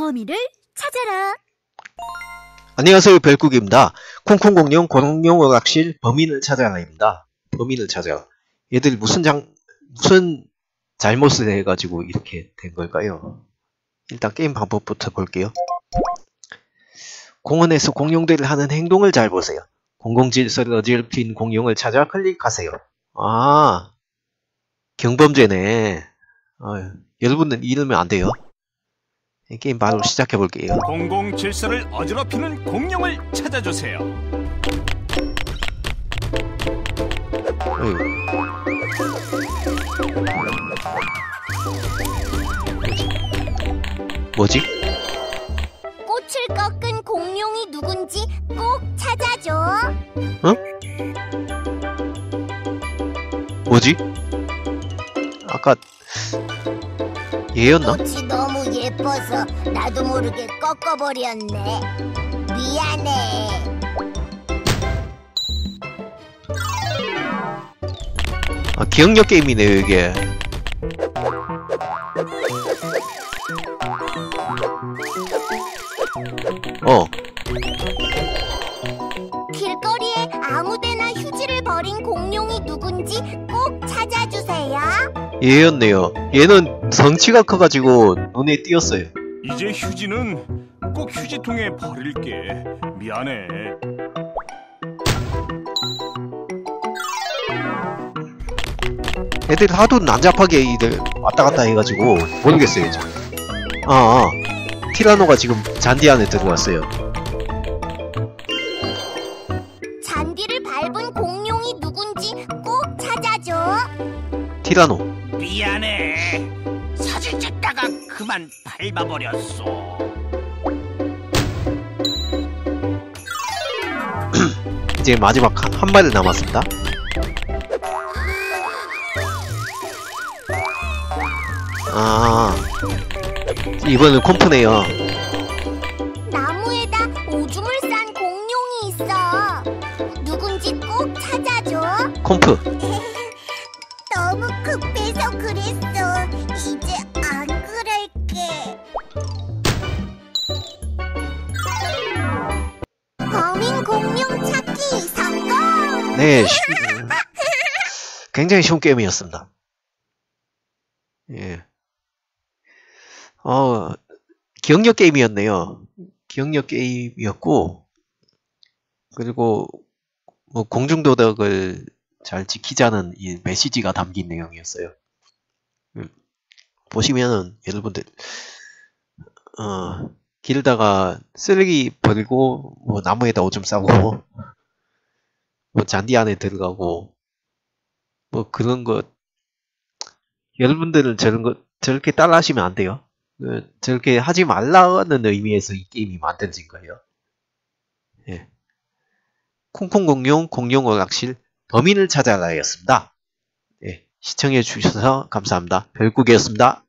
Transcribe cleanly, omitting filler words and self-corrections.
범인을 찾아라. 안녕하세요, 별국입니다. 콩콩공룡 공룡오락실 범인을 찾아라입니다. 범인을 찾아라. 얘들 무슨 잘못을 해가지고 이렇게 된 걸까요? 일단 게임 방법부터 볼게요. 공원에서 공룡들을 하는 행동을 잘 보세요. 공공질서를 어지럽힌 공룡을 찾아 클릭하세요. 아, 경범죄네. 여러분은 이러면 안 돼요. 게임 바로 시작해 볼게요. 공공질서를 어지럽히는 공룡을 찾아주세요. 뭐지? 꽃을 꺾은 공룡이 누군지 꼭 찾아줘. 어? 뭐지? 아까 얘였나? 꽃이 너무 예뻐서 나도 모르게 꺾어버렸네. 미안해. 아, 기억력 게임이네요, 이게. 길거리에 아무데나 휴지를 버린 공룡이 누군지 꼭 찾아주세요. 얘였네요. 얘는 덩치가 커가지고 눈에 띄었어요. 이제 휴지는 꼭 휴지통에 버릴게. 미안해. 애들 하도 난잡하게 이들 왔다갔다 해가지고 모르겠어요, 저. 티라노가 지금 잔디 안에 들어왔어요. 잔디를 밟은 공룡이 누군지 꼭 찾아줘. 티라노. 미안해. 사진 찍다가 그만 밟아버렸어. 이제 마지막 한 마리 남았습니다. 이번엔 콤프네요. 나무에다 오줌을 싼 공룡이 있어. 누군지 꼭 찾아줘. 콤프. 너무 급해서 그랬어. 이제 안 그럴게. 범인 공룡 찾기 성공! 네, 굉장히 쉬운 게임이었습니다. 예. 기억력 게임이었네요. 기억력 게임이었고, 그리고 뭐 공중도덕을 잘 지키자는 이 메시지가 담긴 내용이었어요. 보시면은 여러분들 길다가 쓰레기 버리고 뭐 나무에다 오줌 싸고 뭐 잔디 안에 들어가고 뭐 그런 것, 여러분들은 저렇게 따라 하시면 안 돼요. 저렇게 하지 말라는 의미에서 이 게임이 만들어진 거예요. 예. 콩콩공룡 공룡오락실 범인을 찾아라였습니다. 예. 시청해 주셔서 감사합니다. 별국이었습니다.